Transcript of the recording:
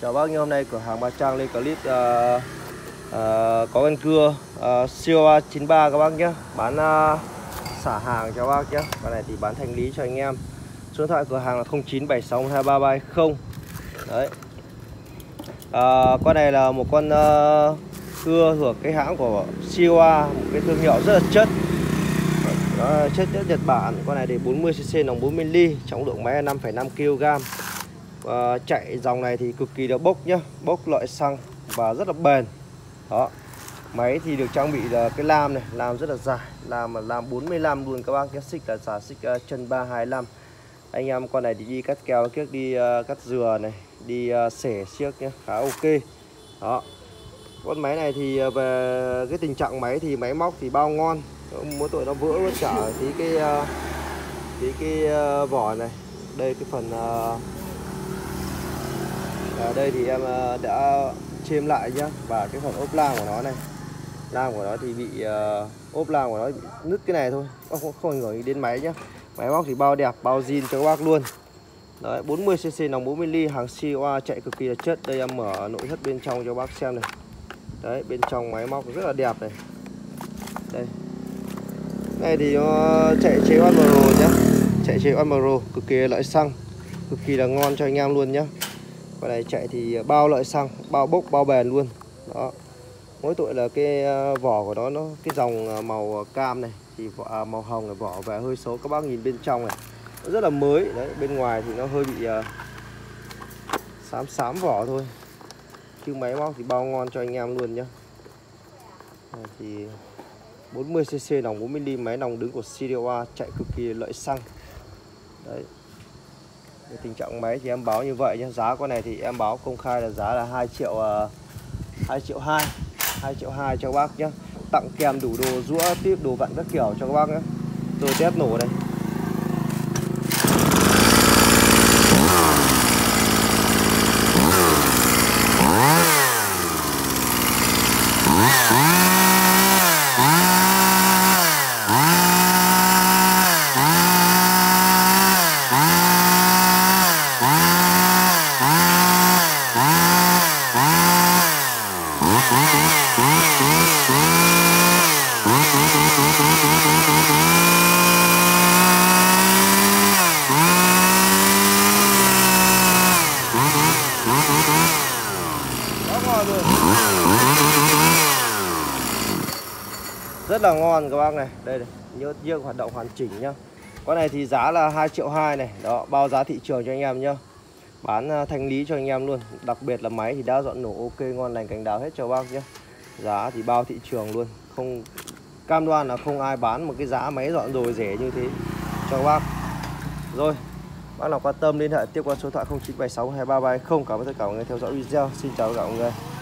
Chào bác, như hôm nay cửa hàng Bà Trang lên clip có con cưa COA 93 các bác nhé. Bán xả hàng cho bác nhé. Con này thì bán thanh lý cho anh em. Số điện thoại cửa hàng là 0976233320. Đấy. Con này là một con cưa thuộc cái hãng của COA, một cái thương hiệu rất là chất. Đó, chất Nhật Bản. Con này thì 40cc nòng 40mm, trọng lượng máy là 5,5 kg. Chạy dòng này thì cực kỳ là bốc nhá, bốc loại xăng và rất là bền. Đó. Máy thì được trang bị là cái lam này, lam rất là dài, lam 45 luôn các bác. Cái xích là xả xích chân 325. Anh em con này thì đi cắt kèo kiếc, đi cắt dừa này, đi xẻ xiếc nhá, khá ok. Đó. Con máy này thì về cái tình trạng máy thì máy móc thì bao ngon, mỗi tội nó vỡ trả cái vỏ này. Đây cái phần đây thì em đã chêm lại nhá, và cái phần ốp lam của nó này, lam của nó thì bị ốp lam của nó bị nứt cái này thôi, không ảnh hưởng đến máy nhá. Máy móc thì bao đẹp, bao zin cho các bác luôn. Đấy, 40cc nòng 40mm, hàng COA, chạy cực kỳ là chất. Đây em mở nội thất bên trong cho bác xem này. Đấy, bên trong máy móc rất là đẹp này. Đây. Này thì nó chạy chế Onmaro nhá. Chạy chế Onmaro, cực kỳ lợi xăng, cực kỳ là ngon cho anh em luôn nhá. Con này chạy thì bao lợi xăng, bao bốc, bao bền luôn. Đó. Mỗi tội là cái vỏ của nó cái dòng màu cam này thì màu hồng là vỏ về hơi xấu. Các bác nhìn bên trong này nó rất là mới. Đấy, bên ngoài thì nó hơi bị xám xám vỏ thôi. Chứ máy móc thì bao ngon cho anh em luôn nhá. Này thì 40cc nòng 40mm, máy nòng đứng của COA, chạy cực kỳ lợi xăng. Đấy. Cái tình trạng máy thì em báo như vậy nhé. Giá con này thì em báo công khai là giá là 2 triệu 2 cho các bác nhé. Tặng kèm đủ đồ rũa, tiếp đồ vặn các kiểu cho các bác nhé. Rồi test nổ đây. Rất là ngon các bác này. Đây này, nhớ hoạt động hoàn chỉnh nhá. Con này thì giá là 2 triệu 2 này. Đó, bao giá thị trường cho anh em nhá. Bán thanh lý cho anh em luôn. Đặc biệt là máy thì đã dọn nổ ok, ngon lành cành đào hết cho bác nhé. Giá thì bao thị trường luôn. Không cam đoan là không ai bán một cái giá máy dọn rồi rẻ như thế cho các bác. Rồi, bác nào quan tâm liên hệ tiếp qua số thoại 0976233320. Cảm ơn tất cả mọi người theo dõi video. Xin chào tất cả mọi người.